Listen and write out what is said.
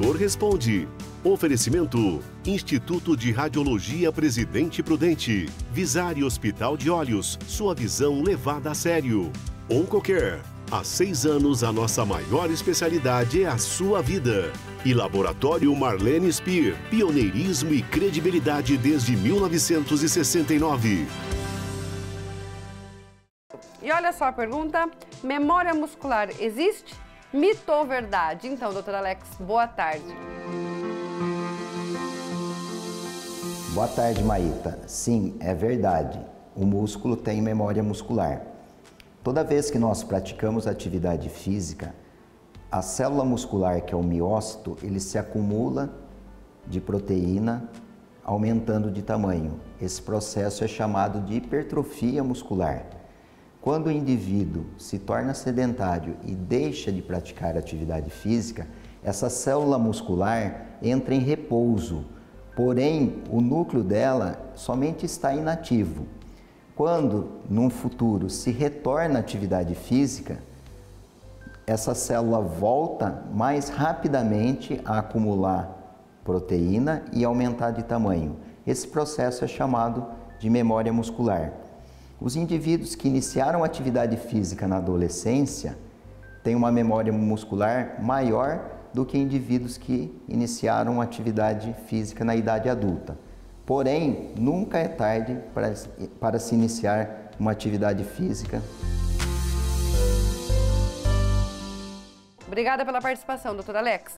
doutor responde. Oferecimento: Instituto de Radiologia Presidente Prudente. Visare Hospital de Olhos. Sua visão levada a sério. Oncocare. Há 6 anos, a nossa maior especialidade é a sua vida. E Laboratório Marlene Spear. Pioneirismo e credibilidade desde 1969. E olha só a pergunta: memória muscular existe? Mito ou verdade? Então, doutor Alex, boa tarde. Boa tarde, Maíta. Sim, é verdade. O músculo tem memória muscular. Toda vez que nós praticamos atividade física, a célula muscular, que é o miócito, ele se acumula de proteína, aumentando de tamanho. Esse processo é chamado de hipertrofia muscular. Quando o indivíduo se torna sedentário e deixa de praticar atividade física, essa célula muscular entra em repouso, porém o núcleo dela somente está inativo. Quando, num futuro, se retorna à atividade física, essa célula volta mais rapidamente a acumular proteína e aumentar de tamanho. Esse processo é chamado de memória muscular. Os indivíduos que iniciaram atividade física na adolescência têm uma memória muscular maior do que indivíduos que iniciaram atividade física na idade adulta. Porém, nunca é tarde para se iniciar uma atividade física. Obrigada pela participação, doutor Alex.